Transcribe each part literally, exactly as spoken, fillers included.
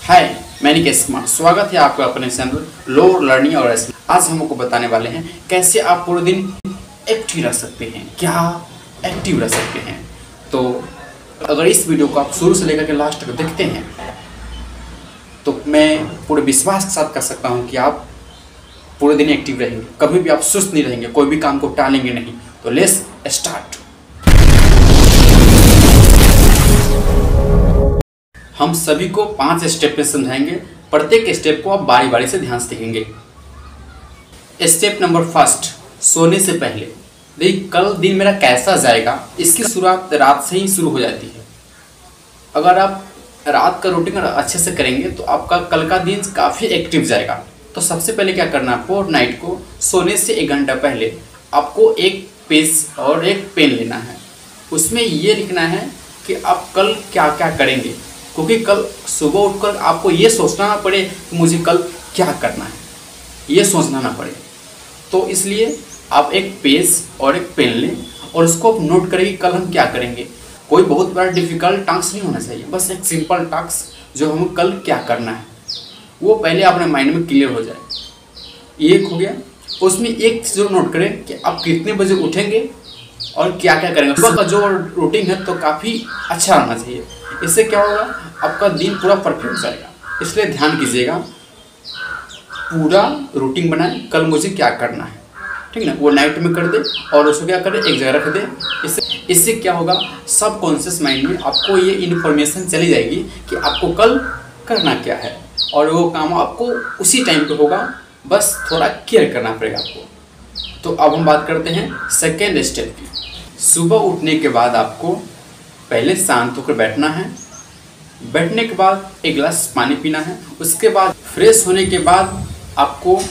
हाय, मैं निकेश कुमार, स्वागत है आपका अपने चैनल लो लर्निंग और एस। आज हम आपको बताने वाले हैं कैसे आप पूरे दिन एक्टिव रह सकते हैं, क्या एक्टिव रह सकते हैं। तो अगर इस वीडियो को आप शुरू से लेकर के लास्ट तक देखते हैं तो मैं पूरे विश्वास के साथ कह सकता हूं कि आप पूरे दिन एक्टिव रहेंगे, कभी भी आप सुस्त नहीं रहेंगे, कोई भी काम को टालेंगे नहीं। तो लेट्स स्टार्ट। हम सभी को पांच स्टेप में समझाएंगे, प्रत्येक स्टेप को आप बारी बारी से ध्यान से देखेंगे। स्टेप नंबर फर्स्ट, सोने से पहले। देखिए, कल दिन मेरा कैसा जाएगा इसकी शुरुआत रात से ही शुरू हो जाती है। अगर आप रात का रूटीन अच्छे से करेंगे तो आपका कल का दिन काफ़ी एक्टिव जाएगा। तो सबसे पहले क्या करना है, आपको नाइट को सोने से एक घंटा पहले आपको एक पेज और एक पेन लेना है। उसमें ये लिखना है कि आप कल क्या क्या करेंगे, क्योंकि कल सुबह उठकर आपको ये सोचना ना पड़े कि मुझे कल क्या करना है, ये सोचना ना पड़े। तो इसलिए आप एक पेज और एक पेन लें और उसको आप नोट करें कि कल हम क्या करेंगे। कोई बहुत बड़ा डिफिकल्ट टास्क नहीं होना चाहिए, बस एक सिंपल टास्क जो हमें कल क्या करना है वो पहले अपने माइंड में क्लियर हो जाए। ये हो गया। उसमें एक चीज़ नोट करें कि आप कितने बजे उठेंगे और क्या क्या करेंगे। सुबह का जो रूटीन है तो काफ़ी अच्छा होना चाहिए। इससे क्या होगा, आपका दिन पूरा परफेक्ट जाएगा। इसलिए ध्यान कीजिएगा, पूरा रूटीन बनाएं, कल मुझे क्या करना है, ठीक ना। वो नाइट में कर दे और उसको क्या करें, एक जगह रख दे। इससे इससे क्या होगा, सब कॉन्शियस माइंड में आपको ये इन्फॉर्मेशन चली जाएगी कि आपको कल करना क्या है और वो काम आपको उसी टाइम पे होगा। बस थोड़ा केयर करना पड़ेगा आपको। तो अब हम बात करते हैं सेकेंड स्टेप की। सुबह उठने के बाद आपको पहले शांत होकर बैठना है। बैठने के बाद एक गिलास पानी पीना है। उसके बाद फ्रेश होने के बाद आपको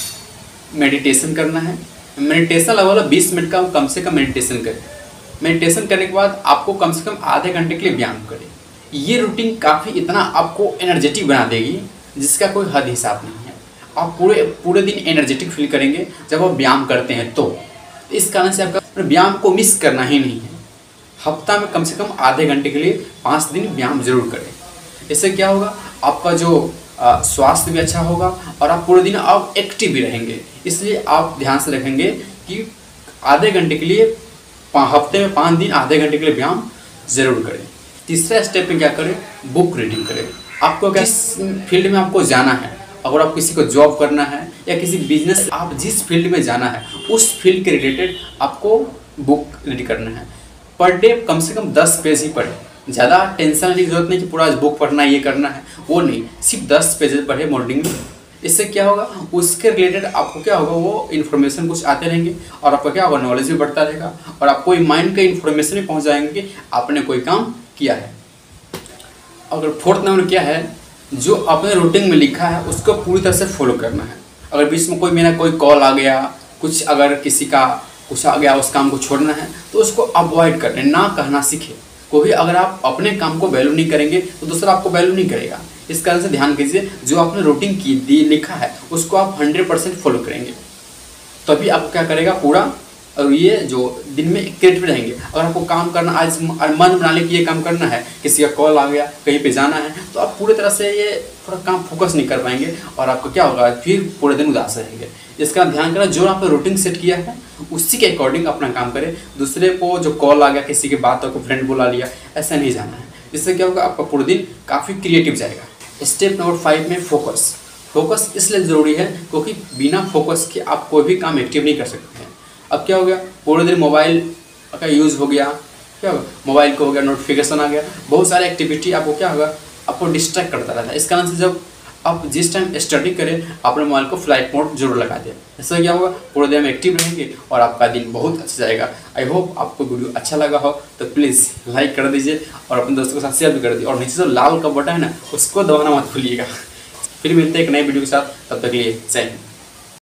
मेडिटेशन करना है। मेडिटेशन लगभग बीस मिनट का कम से कम मेडिटेशन करें। मेडिटेशन करने के बाद आपको कम से कम आधे घंटे के लिए व्यायाम करें। ये रूटीन काफ़ी इतना आपको एनर्जेटिक बना देगी जिसका कोई हद हिसाब नहीं है। आप पूरे पूरे दिन एनर्जेटिक फील करेंगे जब आप व्यायाम करते हैं। तो इस कारण से आपका व्यायाम को मिस करना ही नहीं है। हफ्ता में कम से कम आधे घंटे के लिए पाँच दिन व्यायाम जरूर करें। इससे क्या होगा, आपका जो स्वास्थ्य भी अच्छा होगा और आप पूरे दिन आप एक्टिव भी रहेंगे। इसलिए आप ध्यान से रखेंगे कि आधे घंटे के लिए हफ्ते में पाँच दिन आधे घंटे के लिए व्यायाम जरूर करें। तीसरा स्टेप में क्या करें, बुक रीडिंग करें। आपको किस फील्ड में आपको जाना है, अगर आप किसी को जॉब करना है या किसी बिजनेस, आप जिस फील्ड में जाना है उस फील्ड के रिलेटेड आपको बुक रीड करना है। पर डे कम से कम दस पेज ही पढ़े। ज़्यादा टेंशन लेने की जरूरत नहीं कि पूरा बुक पढ़ना है, ये करना है, वो नहीं, सिर्फ दस पेज पढ़े मॉर्निंग में। इससे क्या होगा, उसके रिलेटेड आपको क्या होगा, वो इन्फॉर्मेशन कुछ आते रहेंगे और आपका क्या होगा, नॉलेज भी बढ़ता रहेगा और आपको माइंड के इन्फॉर्मेशन भी पहुँच जाएंगे कि आपने कोई काम किया है। अगर फोर्थ नंबर क्या है, जो अपने रूटीन में लिखा है उसको पूरी तरह से फॉलो करना है। अगर बीच में कोई मेरा कोई कॉल आ गया, कुछ अगर किसी का कुछ आ गया, उस काम को छोड़ना है तो उसको अवॉइड करने, ना कहना सीखे। क्योंकि अगर आप अपने काम को वैल्यू नहीं करेंगे तो दूसरा आपको वैल्यू नहीं करेगा। इस कारण से ध्यान कीजिए, जो आपने रूटीन की दी लिखा है उसको आप हंड्रेड परसेंट फॉलो करेंगे, तभी आप क्या करेगा पूरा। और ये जो दिन में क्रिएटिव रहेंगे। अगर आपको काम करना, आज मन बना ले कि ये काम करना है, किसी का कॉल आ गया, कहीं पे जाना है, तो आप पूरी तरह से ये पूरा काम फोकस नहीं कर पाएंगे और आपको क्या होगा, फिर पूरे दिन उदास रहेंगे। इसका ध्यान करें, जो आपने रूटीन सेट किया है उसी के अकॉर्डिंग अपना काम करें। दूसरे को जो कॉल आ गया, किसी की बात को फ्रेंड बुला लिया, ऐसा नहीं जाना है। इससे क्या होगा, आपका पूरे दिन काफ़ी क्रिएटिव जाएगा। स्टेप नंबर फाइव में फोकस। फोकस इसलिए ज़रूरी है क्योंकि बिना फोकस के आप कोई भी काम एक्टिव नहीं कर सकते हैं। अब क्या हो गया, पूरे दिन मोबाइल का यूज़ हो गया, क्या होगा, मोबाइल को हो गया, नोटिफिकेशन आ गया, बहुत सारे एक्टिविटी आपको क्या होगा, आपको डिस्ट्रैक्ट करता रहता है। इस कारण से जब आप जिस टाइम स्टडी करें अपने मोबाइल को फ्लाइट मोड जरूर लगा दें। इससे क्या होगा, पूरे दिन में एक्टिव रहेंगे और आपका दिन बहुत अच्छा जाएगा। आई होप आपको वीडियो अच्छा लगा हो तो प्लीज़ लाइक कर दीजिए और अपने दोस्तों के साथ शेयर भी कर दीजिए। और नीचे जो लाल का बटन है ना उसको दबाना मत भूलिएगा। फिर मिलते हैं एक नए वीडियो के साथ, तब तक के लिए जय हिंद।